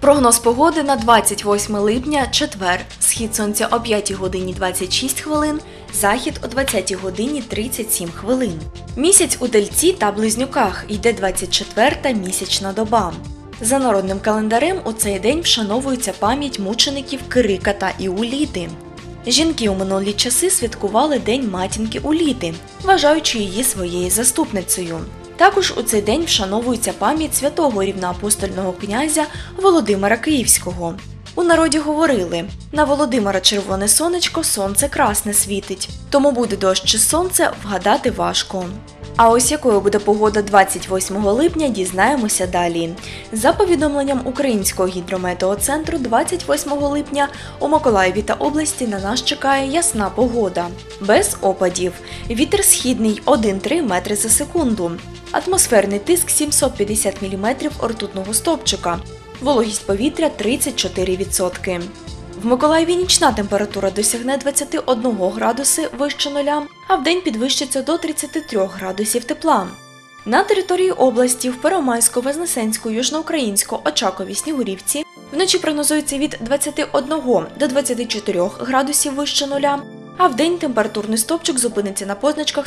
Прогноз погоди на 28 липня, четвер. Схід сонця о 5 годині 26 хвилин, захід о 20 годині 37 хвилин. Місяць у Тельці та Близнюках, йде 24-та місячна доба. За народним календарем у цей день вшановується пам'ять мучеників Кирика та Іуліти. Жінки у минулі часи святкували День матінки Уліти, вважаючи її своєю заступницею. Також у цей день вшановується пам'ять святого рівноапостольного князя Володимира Київського. У народі говорили: на Володимира червоне сонечко, сонце красне світить, тому буде дощ чи сонце, вгадати важко. А ось якою буде погода 28 липня, дізнаємося далі. За повідомленням Українського гідрометеоцентру, 28 липня у Миколаєві та області на нас чекає ясна погода. Без опадів. Вітер східний 1,3 метри за секунду. Атмосферний тиск 750 мм ртутного стовпчика. Вологість повітря 34%. В Миколаєві нічна температура досягне 21 градуси вище нуля, а вдень підвищиться до 33 градусів тепла. На території області в Первомайську, Вознесенську, Южноукраїнську, Очакові, Снігурівці вночі прогнозується від 21 до 24 градусів вище нуля, а вдень температурний стовпчик зупиниться на позначках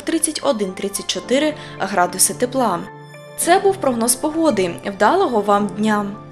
31-34 градуси тепла. Це був прогноз погоди. Вдалого вам дня!